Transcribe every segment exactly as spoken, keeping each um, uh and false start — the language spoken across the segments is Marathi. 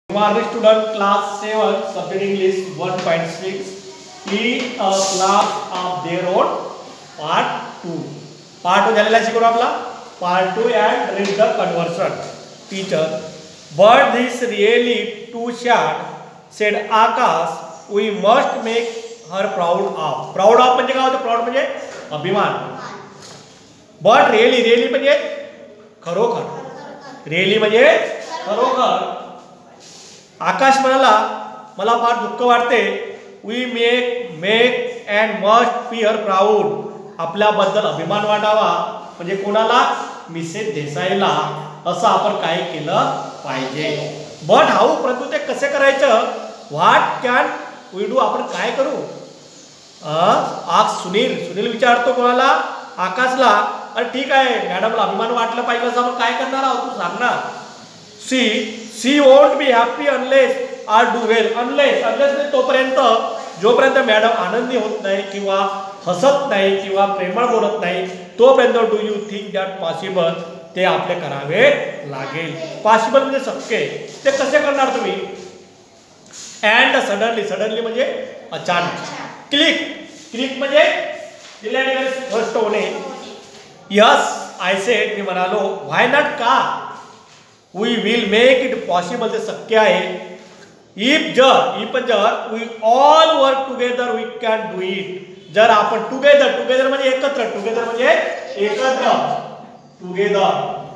Morning student class seven subject English one point six is a class of their own part two. Part two झालेला शिकवू आपला part two and read the conversion. Teacher, but this really too short, said Akash. We must make her proud of. Proud of म्हणजे काय होतं? Proud म्हणजे अभिमान. But really really म्हणजे खरोखर. Really म्हणजे खरोखर. आकाश म्हणाला मला फार दुःख वाटते. We make make and must be her proud. आपल्याबद्दल अभिमान वाटावा म्हणजे कोणाला? मिसेस देसाईला. असं आपण काय केलं पाहिजे. बट हाऊ परंतु ते कसे करायचं? What can we do. आपण काय करू? आज सुनील सुनील विचारतो कोणाला? आकाशला. अरे ठीक आहे मॅडमला अभिमान वाटलं पाहिजे असं आपण काय करणार आहोत तू सांग ना. She she won't be happy unless are do well. Unless unless म्हणजे तोपर्यंत जोपर्यंत मॅडम आनंदी होत नाही किंवा हसत नाही किंवा प्रेमळ बोलत नाही तोपर्यंत do you think that possible. ते आपले करावे लागेल. पॉसिबल म्हणजे शक्य. ते कसे करणार तुम्ही? अँड सडनली सडनली म्हणजे अचानक. क्लिक क्लिक म्हणजे स्पष्ट होणे. यस आय सेड मी म्हणालो. व्हाय नॉट का? We will make it possible. ते शक्य आहे. इफ जर इफ जर we all work together we can do it. जर आपण टुगेदर टुगेदर म्हणजे एकत्र टुगेदर म्हणजे एकत्र टुगेदर.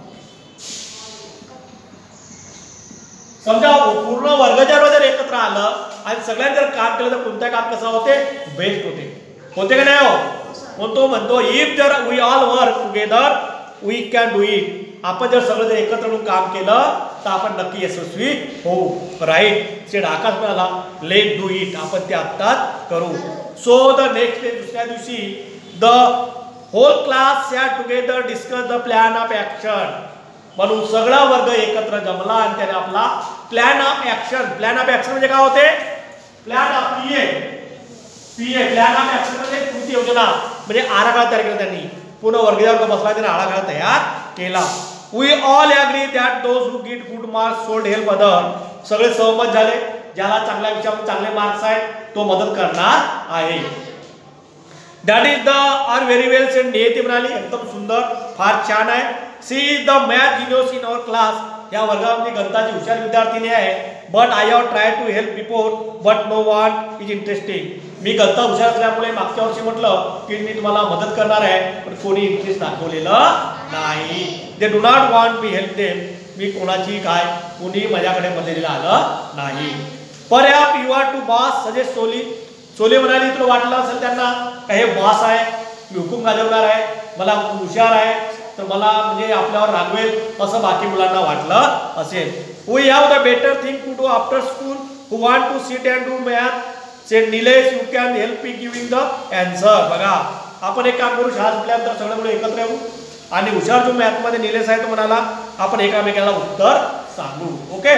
समजा पूर्ण वर्ग जर एकत्र आलं आणि सगळ्यांनी जर काम केलं तर कोणतं काम कसं होते? बेस्ट होते. होते का नाही हो? मग तो म्हणतो इफ जर we all work together we can do it. आपण जर सगळं जर एकत्र म्हणून काम केलं तर आपण नक्की यशस्वी होऊ. राईट सेड आकाश म्हणाला. Let do it. आपण ते आत्ताच करू. सो द नेक्स्ट डे दुसऱ्या दिवशी the whole class sat together discuss the plan of action. म्हणून सगळा वर्ग एकत्र जमला आणि त्याने आपला plan of action. Plan of action म्हणजे काय होते? प्लॅन ऑफ पीए पीए प्लॅन ऑफ ऍक्शन म्हणजे कृती योजना म्हणजे आराखडा तयार केला त्यांनी. पूर्ण वर्गावर बसला त्याने आराखडा तयार केला. We all agree that those who get good marks should help other. सगळे सहमत झाले ज्याला चांगल्या विषयावर चांगले मार्क्स आहेत तो मदत करणार आहे. That is the are very well said. Niyati म्हणाली एकदम सुंदर फार छान आहे. She is the math genius in our class. या वर्गामध्ये गणिताची हुशार विद्यार्थिनी आहे. But I have try to help before but no one is interesting. मी गणितात हुशार असल्यामुळे मागच्या वर्षी म्हटलं की मी तुम्हाला मदत करणार आहे पण कोणी इंटरेस्ट दाखवलेलं नाही. They do not want me help them. मी कोणाची काय कोणी माझ्याकडे मदतीला आलं नाही. Perhaps you are too boss suggest Soli. Soli म्हणाली तुला वाटलं असेल त्यांना का हे बॉस आहे मी हुकूम गाजवणार आहे मला हुशार आहे तर मला म्हणजे आपल्यावर रागवेल असं बाकी मुलांना वाटलं असेल. We have the better thing to do after school who want to sit and do math. Said Nilesh you can help me giving the answer. बघा आपण एक काम करू शाळा सुटल्यानंतर सगळे मुलं एकत्र येऊ आणि हुशार जो मॅथमध्ये निलेश आहे तो म्हणाला आपण एकामेकाला उत्तर सांगू. Okay.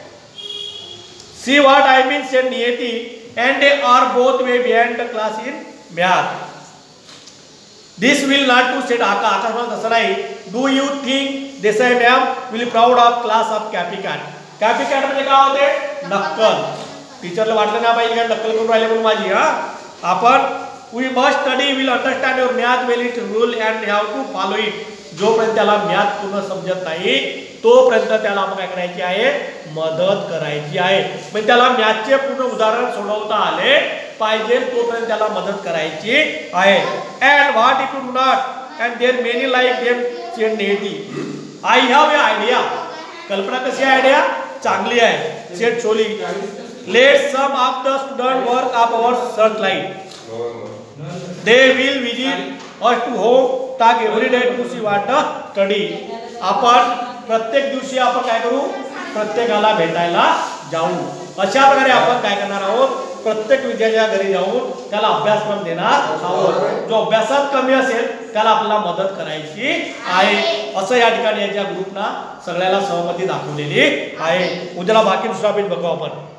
See what I mean said Niyati and they are both way behind the class in math. This will not to said Aka. Akash म्हणत असं नाही. Do you think Desai ma'am will proud of class of copycat. Copycat म्हणजे काय होते? नक्कल. टीचरला वाटलं ना पाहिजे काय नक्कल करून राहिले म्हणून माझी. हा आपण we must study will understand your math well it rule and have to follow it. जोपर्यंत त्याला मॅथ पूर्ण समजत नाही तोपर्यंत त्याला आपण काय करायची आहे? मदत करायची आहे. म्हणजे त्याला मॅथचे पूर्ण उदाहरण सोडवता आले पाहिजे तोपर्यंत त्याला मदत करायची आहे. And what if you do not and there many like them said Neti. I have a idea. कल्पना कशी आयडिया? चांगली आहे. Said Soli. Let some of the student work of our searchlight. They will visit us to home talk every day to see what study. आपण प्रत्येक दिवशी आपण काय करू? प्रत्येकाला भेटायला जाऊ. अशा प्रकारे आपण काय करणार आहोत? प्रत्येक विद्यार्थ्याच्या घरी जाऊन त्याला अभ्यासक्रम देणार आहोत. जो अभ्यासात कमी असेल त्याला आपल्याला मदत करायची आहे. असं या ठिकाणी याच्या ग्रुपना सगळ्याला सहमती दाखवलेली आहे. उद्याला बाकी दुसरा पेज बघू आपण.